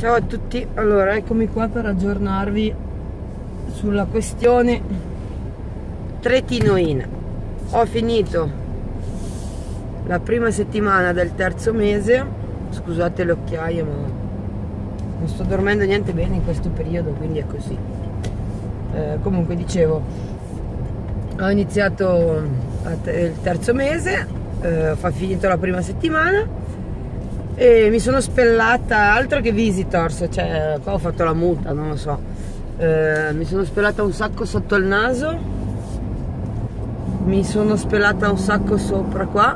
Ciao a tutti, allora eccomi qua per aggiornarvi sulla questione tretinoina. Ho finito la prima settimana del terzo mese, scusate le occhiaie ma non sto dormendo niente bene in questo periodo, quindi è così. Comunque dicevo, ho iniziato il terzo mese, ho finito la prima settimana e mi sono spellata, altro che Visitors, cioè qua ho fatto la muta, non lo so, mi sono spellata un sacco sotto il naso, mi sono spellata un sacco sopra qua,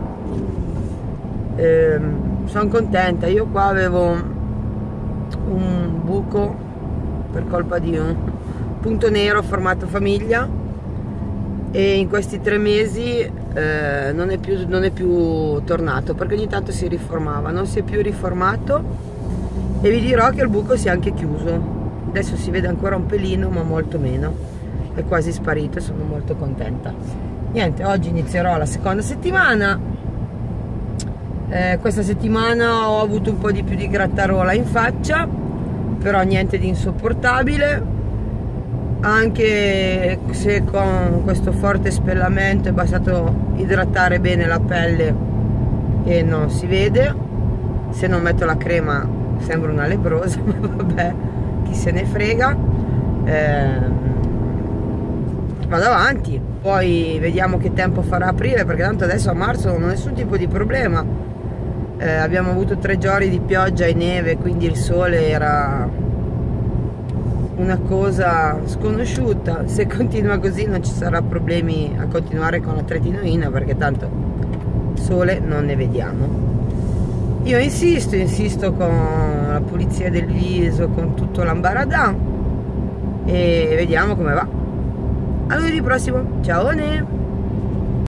sono contenta. Io qua avevo un buco per colpa di un punto nero formato famiglia e in questi 3 mesi non è più tornato, perché ogni tanto si riformava, non si è più riformato e vi dirò che il buco si è anche chiuso. Adesso si vede ancora un pelino ma molto meno, è quasi sparito e sono molto contenta. Niente, oggi inizierò la seconda settimana. Questa settimana ho avuto un po' di più di grattarola in faccia, però niente di insopportabile, anche se con questo forte spellamento è bastato idratare bene la pelle e non si vede. Se non metto la crema sembra una lebbrosa, ma vabbè, chi se ne frega. Vado avanti, poi vediamo che tempo farà aprile, perché tanto adesso a marzo non ho nessun tipo di problema. Abbiamo avuto 3 giorni di pioggia e neve, quindi il sole era una cosa sconosciuta. Se continua così non ci sarà problemi a continuare con la tretinoina, perché tanto sole non ne vediamo. Io insisto con la pulizia del viso, con tutto l'ambaradan, e vediamo come va. A lunedì prossimo, ciao!